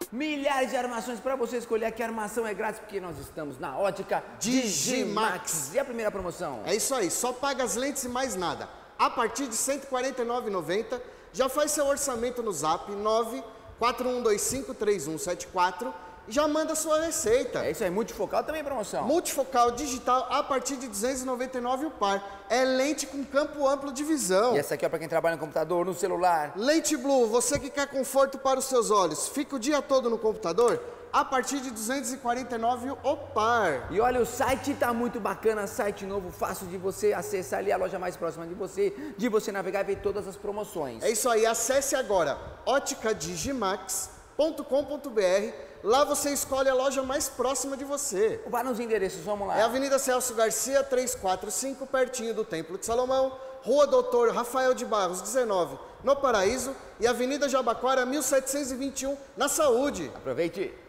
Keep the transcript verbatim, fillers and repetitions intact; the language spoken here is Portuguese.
milhares de armações para você escolher. Aqui a armação é grátis porque nós estamos na ótica Digimax. E a primeira promoção? É isso aí, só paga as lentes e mais nada. A partir de cento e quarenta e nove reais e noventa centavos, já faz seu orçamento no zap nove quatro um dois cinco três um sete quatro e já manda sua receita. É isso aí, multifocal também é promoção. Multifocal digital a partir de duzentos e noventa e nove reais o par. É lente com campo amplo de visão. E essa aqui é para quem trabalha no computador, no celular. Lente Blue, você que quer conforto para os seus olhos, fica o dia todo no computador? A partir de duzentos e quarenta e nove reais o par. E olha, o site tá muito bacana, site novo, fácil de você acessar ali a loja mais próxima de você, de você navegar e ver todas as promoções. É isso aí, acesse agora ótica digimax ponto com ponto br. Lá você escolhe a loja mais próxima de você. Vá nos endereços, vamos lá. É Avenida Celso Garcia, trezentos e quarenta e cinco, pertinho do Templo de Salomão, Rua Doutor Rafael de Barros, dezenove, no Paraíso, e Avenida Jabaquara, mil setecentos e vinte e um, na Saúde. Aproveite!